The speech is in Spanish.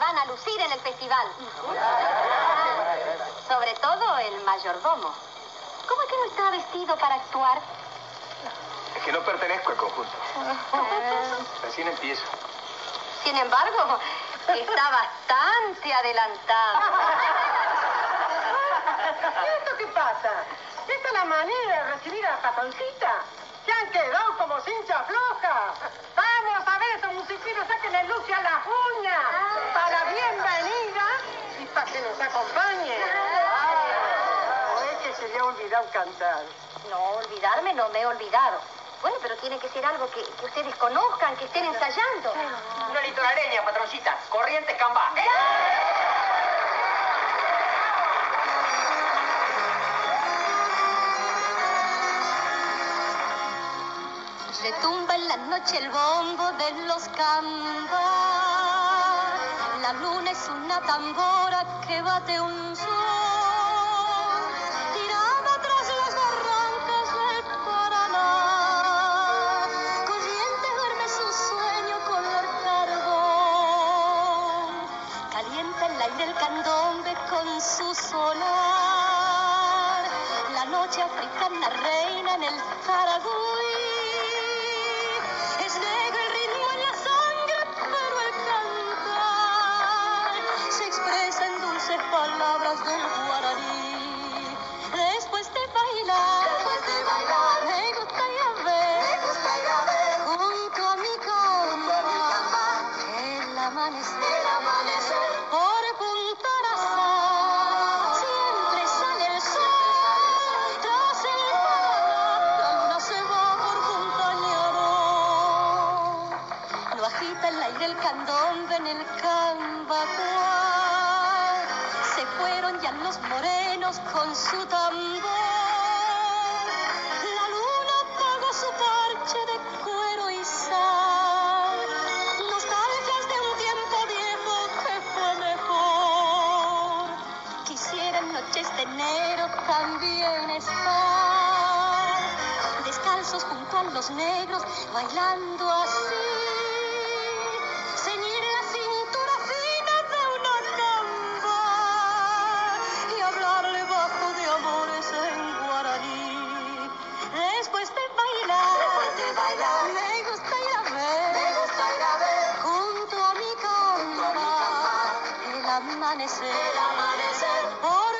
van a lucir en el festival. Sobre todo el mayordomo. ¿Cómo es que no está vestido para actuar? Es que no pertenezco al conjunto. Recién empiezo. Sin embargo, está bastante adelantado. ¿Y esto qué pasa? ¿Esta es la manera de recibir a la patoncita? Se han quedado como cincha floja. Vamos a ver esos musiquitos, sáquenle luz a las uñas. Para la bienvenida y para que nos acompañe. ¿O es que se le ha olvidado cantar? No, olvidarme no me he olvidado. Bueno, pero tiene que ser algo que ustedes conozcan, que estén ensayando. Una litoraleña, patroncita. Corrientes Cambá. Retumba en la noche el bombo de los Cambá. La luna es una tambora que bate un sol. Tirada tras las barrancas del Paraná. Corrientes duerme su sueño color carbón. Calienta el aire el candombe con su solar. La noche africana reina en el Taragüí. Es negro el ritmo en la sangre, pero el cantar se expresa en dulces palabras del guaraní. Después de bailar, me gusta ir a ver, junto a mi cama, el amanecer, por Punta Arenas, siempre sale el sol, tras el Paraná, la luna se va por Montañaro. Lo agita el aire el candombe en el Cambacuá. Se fueron ya los morenos con su tambor. La luna apagó su parche de cuero y sal. Nostalgias de un tiempo viejo que fue mejor. Quisiera en noches de enero también estar descalzos junto a los negros, bailando así. Ceñir la cintura fina de una camba y hablarle bajo de amores en guaraní. Después de bailar, me gusta ir a ver, junto a mi cama, el amanecer, por